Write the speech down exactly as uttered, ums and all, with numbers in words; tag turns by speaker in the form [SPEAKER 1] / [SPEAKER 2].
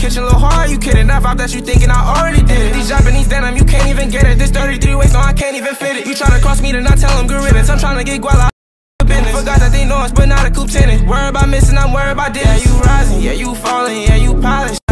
[SPEAKER 1] kitchen a little hard, you kidding? That vibe that you thinking I already did it. These Japanese denim, you can't even get it. This thirty-three waist, no, I can't even fit it. You tryna cross me, then I tell them good riddance. I'm tryna get guala. Forgot that they know us, but not a coupe tenant. Worry about missing, I'm worried about this. Yeah, you rising, yeah, you falling, yeah, you polished.